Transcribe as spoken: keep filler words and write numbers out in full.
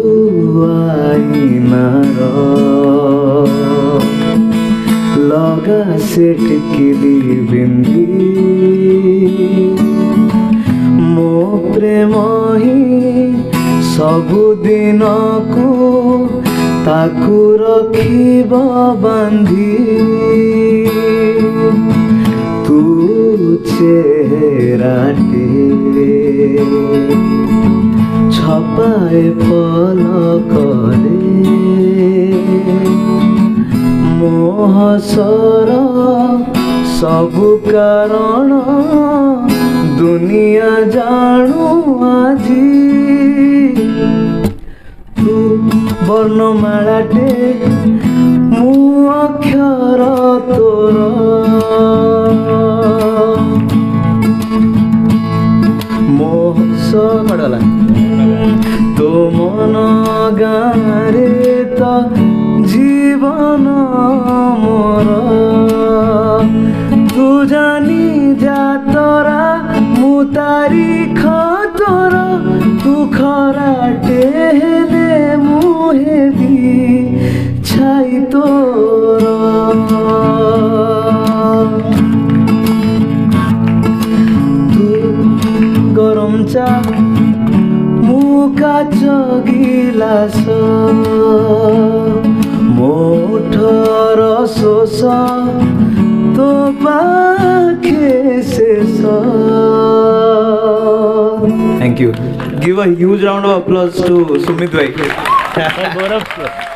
आईनार लगा से टिकिली बिंदी मो प्रेम ही सबुदिन को ताकू रखिबा बांधी तू चेहराटे छपाए पलकरे मोहसर सबु कारण दुनिया जानू आजी तू वर्णमालाटे मु अक्षर तोर मोहसर तो मन गारे तो जीवन मोर तू जानी जा तोरा मु तारीख तोर तू खराटे हेले मुहे भी छाई तोर तू गरम चा काच गिलास मोठर शोष तो पाखे शेष thank you give a huge round of applause to Sumit भाई